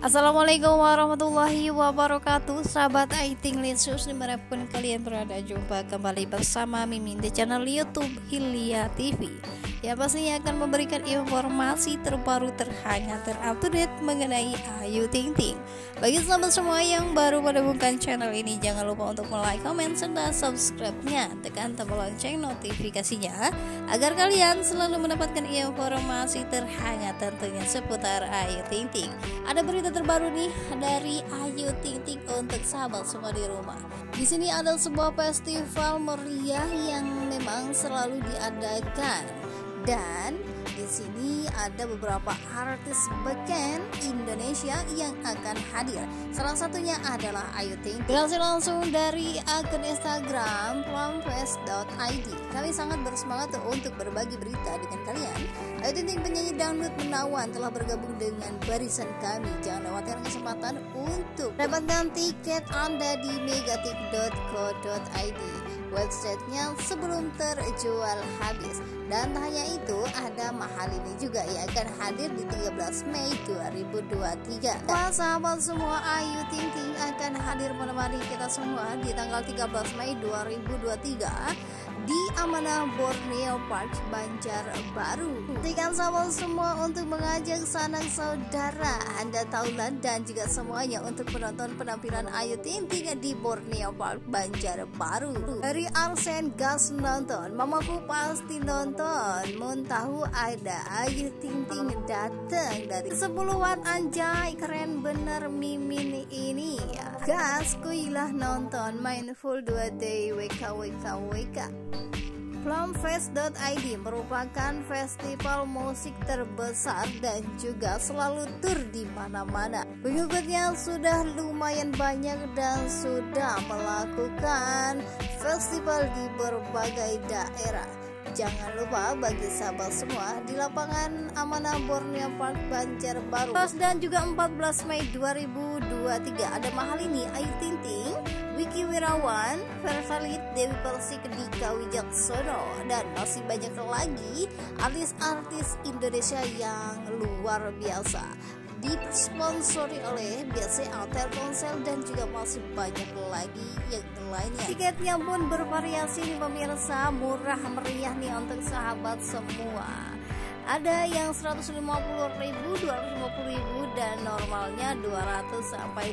Assalamualaikum warahmatullahi wabarakatuh. Sahabat Aiting Lensus dimanapun kalian berada, jumpa kembali bersama Mimin di channel YouTube Hilya TV yang pastinya akan memberikan informasi terbaru, terhangat, terupdate mengenai Ayu Ting Ting. Bagi sahabat semua yang baru menemukan channel ini, jangan lupa untuk like, komen, serta subscribe-nya. Tekan tombol lonceng notifikasinya agar kalian selalu mendapatkan informasi terhangat tentunya seputar Ayu Ting Ting. Ada berita terbaru nih dari Ayu Ting Ting untuk sahabat semua di rumah. Di sini ada sebuah festival meriah yang memang selalu diadakan, dan di sini ada beberapa artis beken Indonesia yang akan hadir. Salah satunya adalah Ayu Ting Ting. Dilansir langsung dari akun Instagram plumfest.id. Kami sangat bersemangat untuk berbagi berita dengan kalian. Ayu Ting Ting, penyanyi dangdut menawan, telah bergabung dengan barisan kami. Jangan lewatkan kesempatan untuk dapatkan tiket Anda di megatik.co.id, websitenya sebelum terjual habis. Dan tak hanya itu, ada mahal ini juga yang akan hadir di 13 Mei 2023. Wah, sahabat semua, Ayu Ting Ting akan hadir menemani kita semua di tanggal 13 Mei 2023 di Amanah Borneo Park, Banjarbaru. Pastikan sahabat semua untuk mengajak sanak saudara Anda Taulan dan juga semuanya untuk menonton penampilan Ayu Ting Ting di Borneo Park, Banjarbaru. Dari Arsen gas nonton, mamaku pasti nonton. Mun tahu ada Ayu Ting Ting datang dari 10-an, anjay keren bener Mimin ini. Gas kuilah nonton, mindful 2 day WK. Plumfest.id merupakan festival musik terbesar dan juga selalu tur di mana-mana. Pengikutnya sudah lumayan banyak dan sudah melakukan festival di berbagai daerah. Jangan lupa bagi sahabat semua di lapangan Amanah Borneo Park, Banjarbaru. Dan juga 14 Mei 2023 ada mahal ini Ayu Ting Ting, Wiki Wirawan, Versalit, Dewi Persik, Dika Wijaksono, dan masih banyak lagi artis-artis Indonesia yang luar biasa. Disponsori oleh BCA, Telkomsel, dan juga masih banyak lagi yang lainnya. Tiketnya pun bervariasi nih pemirsa, murah meriah nih untuk sahabat semua. Ada yang 150.000, 250.000, dan normalnya 200 sampai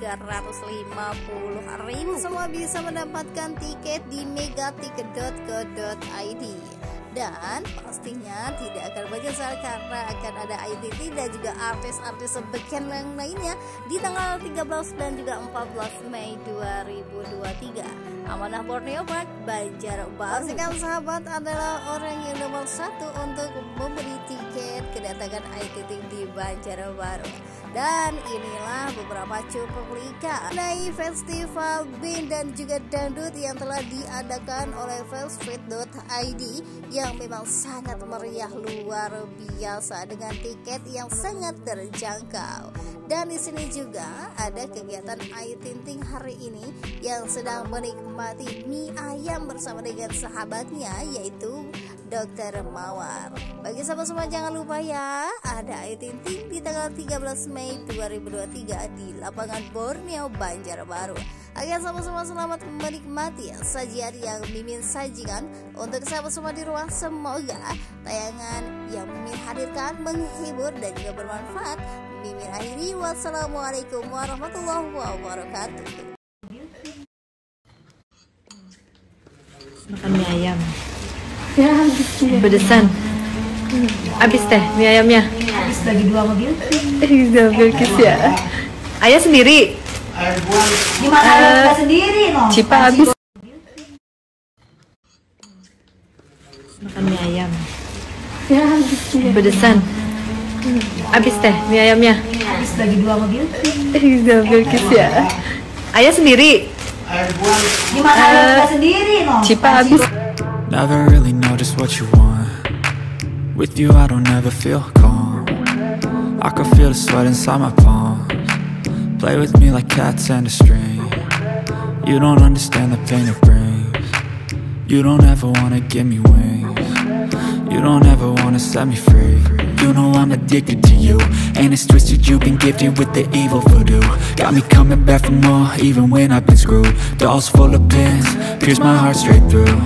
350.000. Semua bisa mendapatkan tiket di megatik.co.id. Dan pastinya tidak akan banyak karena akan ada Ayu Ting Ting dan juga artis-artis beken yang lainnya di tanggal 13 dan juga 14 Mei 2023. Amanah Borneo Park, Banjarbaru. Pastikan sahabat adalah orang yang nomor 1 untuk membeli tiket kedatangan Ayu Ting Ting di Banjarbaru. Dan inilah beberapa cuplikan mengenai festival band dan juga dangdut yang telah diadakan oleh festfit.id yang memang sangat meriah luar biasa dengan tiket yang sangat terjangkau. Dan di sini juga ada kegiatan Ayu Ting Ting hari ini yang sedang menikmati mie ayam bersama dengan sahabatnya yaitu Dr. Mawar. Bagi sahabat semua jangan lupa ya, ada Ayu Ting Ting di tanggal 13 Mei 2023 di lapangan Borneo, Banjarbaru. Agar sahabat semua selamat menikmati sajian yang Mimin sajikan untuk sahabat semua di rumah. Semoga tayangan yang Mimin hadirkan menghibur dan juga bermanfaat. Mimin akhiri, wassalamualaikum warahmatullahi wabarakatuh. Makan mie ayam pedesan. Abis teh mie ayamnya. Habis bagi 2 mobil. Bilkis ya. Ayah sendiri. Gimana sendiri no? Cipa habis. Makan mie ayam pedesan. Abis teh mie ayamnya. Habis bagi 2 mobil. Bilkis ya. Ayah sendiri. Gimana sendiri no? Cipa habis. Never really know just what you want. With you I don't ever feel calm. I can feel the sweat inside my palms. Play with me like cats and a string. You don't understand the pain it brings. You don't ever wanna give me wings. You don't ever wanna set me free. You know I'm addicted to you, and it's twisted, you've been gifted with the evil voodoo. Got me coming back for more, even when I've been screwed. Dolls full of pins, pierce my heart straight through.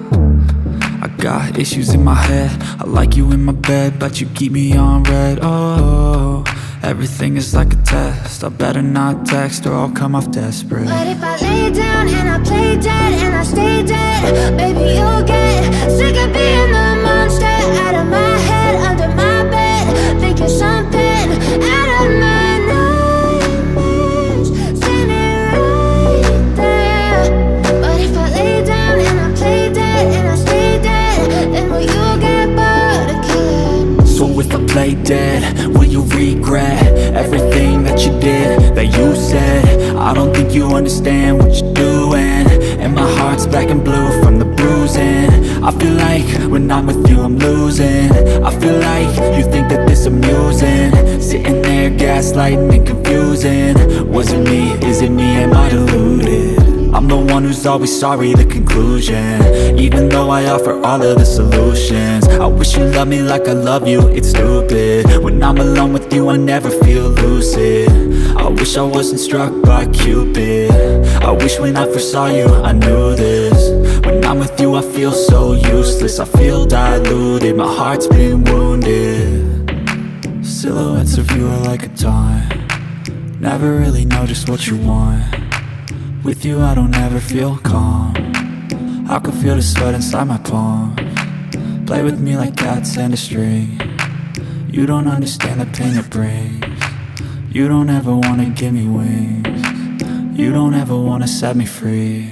I got issues in my head, I like you in my bed, but you keep me on red. Oh, everything is like a test, I better not text or I'll come off desperate. But if I lay down and I play dead and I stay dead, baby, you'll get sick of being the monster out of my head, under my bed, thinking something out of my nightmares, standing right there. But if I lay down and I play dead and I stay dead, then will you get bored of killing? So if I play dead, will you regret everything that you did, that you said? I don't think you understand what you're doing, and my heart's black and blue from the bruising. I feel like when I'm with you I'm losing. I feel like you think that this amusing, sitting there gaslighting and confusing. Was it me? Is it me? Am I deluded? I'm the one who's always sorry, the conclusion, even though I offer all of the solutions. I wish you loved me like I love you, it's stupid. When I'm alone with you I never feel lucid. I wish I wasn't struck by Cupid. I wish when I first saw you I knew this. When I'm with you I feel so useless, I feel diluted, my heart's been wounded. Silhouettes of you are like a taunt, never really know just what you want. With you I don't ever feel calm, I can feel the sweat inside my palms. Play with me like cats and a string. You don't understand the pain it brings. You don't ever wanna give me wings. You don't ever wanna set me free.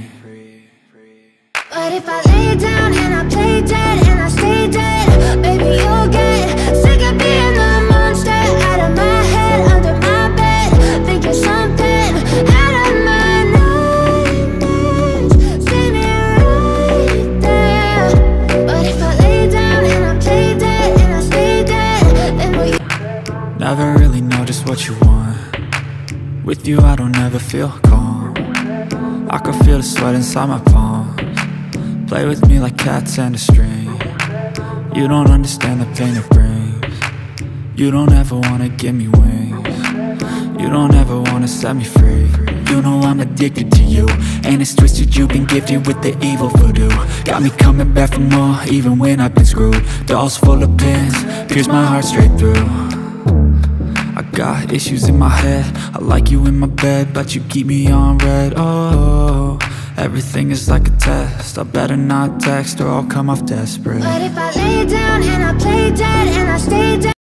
But if I lay down and I play dead and I stay dead, baby, you'll get sick of being the monster out of my head, under my bed, thinking something out of my nightmares, standing right there. But if I lay down and I play dead and I stay dead, then will you? Never really know just what you want. With you I don't ever feel calm, I can feel the sweat inside my palms. Play with me like cats and a string. You don't understand the pain it brings. You don't ever wanna give me wings. You don't ever wanna set me free. You know I'm addicted to you, and it's twisted, you've been gifted with the evil voodoo. Got me coming back for more, even when I've been screwed. Dolls full of pins, pierce my heart straight through. I got issues in my head, I like you in my bed, but you keep me on red. Oh, everything is like a test, I better not text or I'll come off desperate. But if I lay down and I play dead and I stay dead.